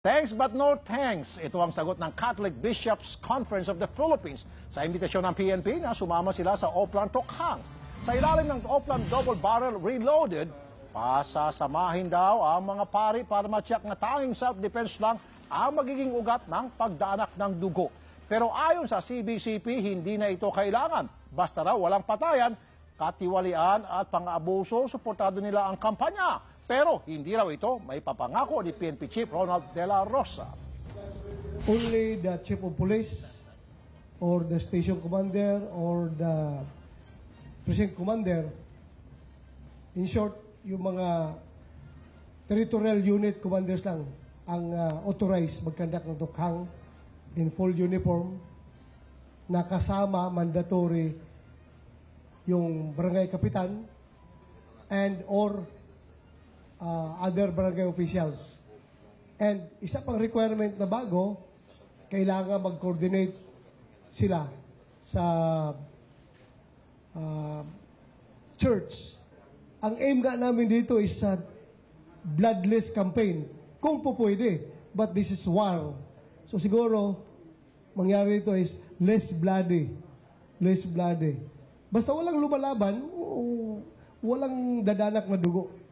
Thanks but no thanks. Ito ang sagot ng Catholic Bishops Conference of the Philippines sa imbitasyon ng PNP na sumama sila sa Oplan Tokhang. Sa ilalim ng Oplan Double Barrel Reloaded, pasasamahin daw ang mga pari para matyak na tanging self-defense lang ang magiging ugat ng pagdaanak ng dugo. Pero ayon sa CBCP, hindi na ito kailangan. Basta raw walang patayan, katiwalian at pang-abuso, suportado nila ang kampanya. Pero hindi raw ito may papangako ni PNP Chief Ronald De La Rosa. Only the Chief of Police or the Station Commander or the Precinct Commander, in short, yung mga territorial unit commanders lang ang authorized magkandak ng tukhang in full uniform, nakasama mandatory yung barangay kapitan and or other barangay officials. And isa pang requirement na bago, kailangan mag-coordinate sila sa church. Ang aim nga namin dito is sa bloodless campaign, kung po pwede. But this is war. So siguro, mangyari ito is less bloody. Less bloody. Basta walang lumalaban, walang dadanak na dugo.